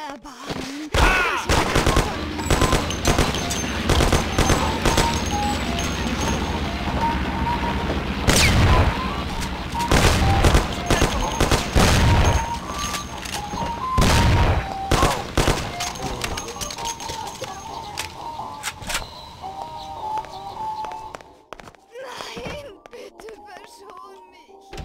Erbarmen. Nein, bitte verschon mich.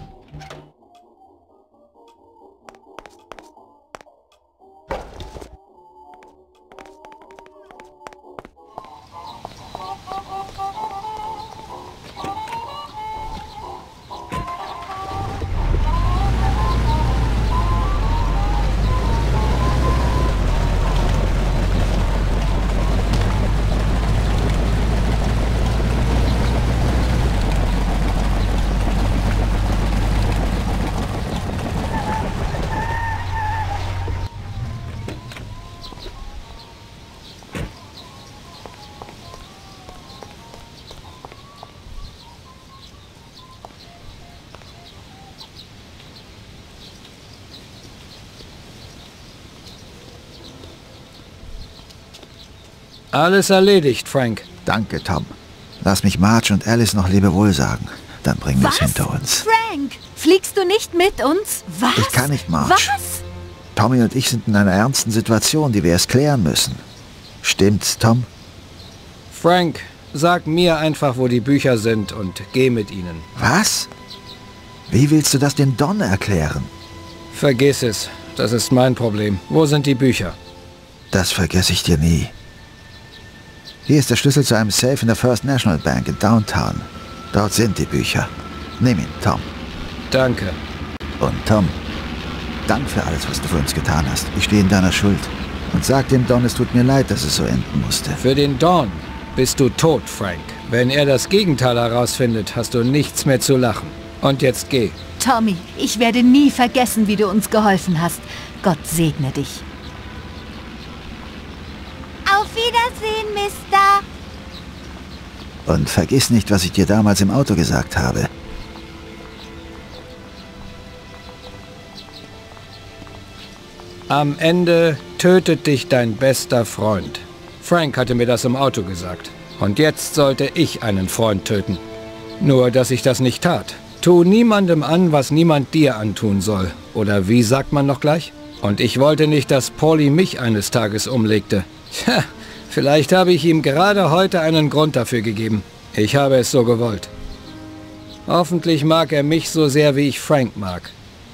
Alles erledigt, Frank. Danke, Tom. Lass mich Marge und Alice noch Lebewohl sagen. Dann bringen wir es hinter uns. Frank, fliegst du nicht mit uns? Was? Ich kann nicht, Marge. Was? Tommy und ich sind in einer ernsten Situation, die wir erst klären müssen. Stimmt's, Tom? Frank, sag mir einfach, wo die Bücher sind und geh mit ihnen. Was? Wie willst du das dem Don erklären? Vergiss es. Das ist mein Problem. Wo sind die Bücher? Das vergesse ich dir nie. Hier ist der Schlüssel zu einem Safe in der First National Bank in Downtown. Dort sind die Bücher. Nimm ihn, Tom. Danke. Und Tom, Dank für alles, was du für uns getan hast. Ich stehe in deiner Schuld. Und sag dem Don, es tut mir leid, dass es so enden musste. Für den Don bist du tot, Frank. Wenn er das Gegenteil herausfindet, hast du nichts mehr zu lachen. Und jetzt geh. Tommy, ich werde nie vergessen, wie du uns geholfen hast. Gott segne dich. Auf Wiedersehen, Mister. Und vergiss nicht, was ich dir damals im Auto gesagt habe. Am Ende tötet dich dein bester Freund. Frank hatte mir das im Auto gesagt. Und jetzt sollte ich einen Freund töten. Nur, dass ich das nicht tat. Tu niemandem an, was niemand dir antun soll. Oder wie sagt man noch gleich? Und ich wollte nicht, dass Paulie mich eines Tages umlegte. Tja, vielleicht habe ich ihm gerade heute einen Grund dafür gegeben. Ich habe es so gewollt. Hoffentlich mag er mich so sehr, wie ich Frank mag.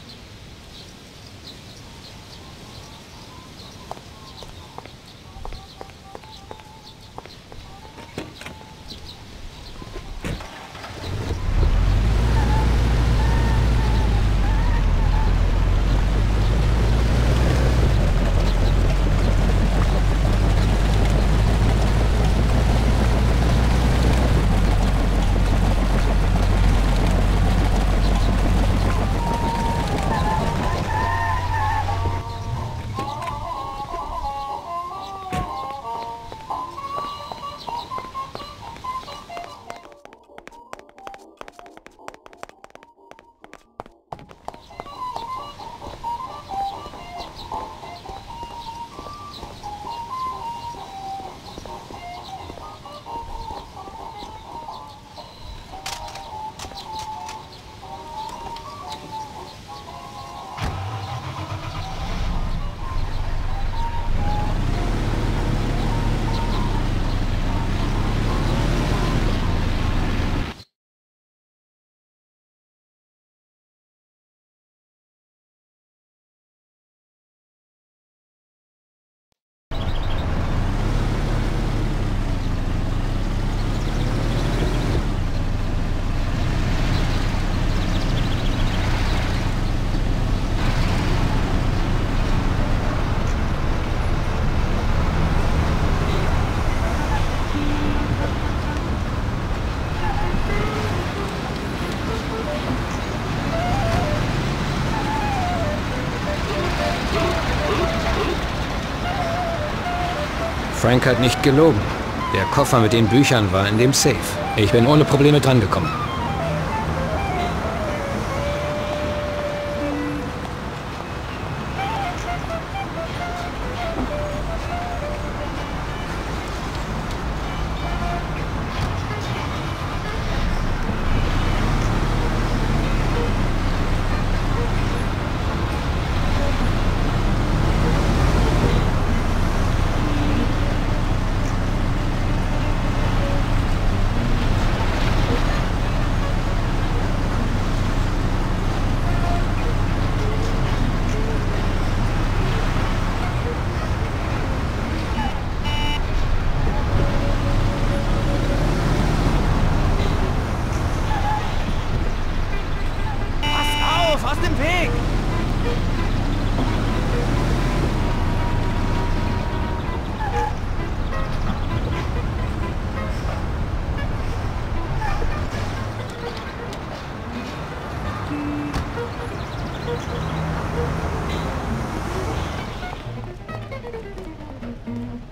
Frank hat nicht gelogen. Der Koffer mit den Büchern war in dem Safe. Ich bin ohne Probleme drangekommen.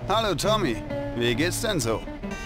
Hallo Tommy, wie geht's denn so?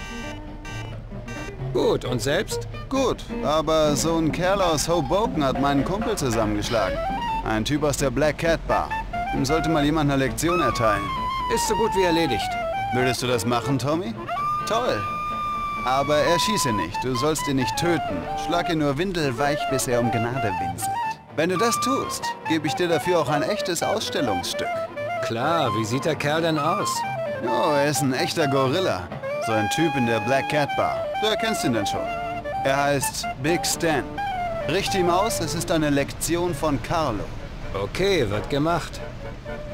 Gut, und selbst? Gut, aber so ein Kerl aus Hoboken hat meinen Kumpel zusammengeschlagen. Ein Typ aus der Black Cat Bar. Ihm sollte mal jemand eine Lektion erteilen. Ist so gut wie erledigt. Würdest du das machen, Tommy? Toll. Aber erschieße nicht, du sollst ihn nicht töten. Schlag ihn nur windelweich, bis er um Gnade winselt. Wenn du das tust, gebe ich dir dafür auch ein echtes Ausstellungsstück. Klar, wie sieht der Kerl denn aus? Oh, er ist ein echter Gorilla. So ein Typ in der Black Cat Bar. Du erkennst ihn denn schon. Er heißt Big Stan. Richte ihm aus, es ist eine Lektion von Carlo. Okay, wird gemacht.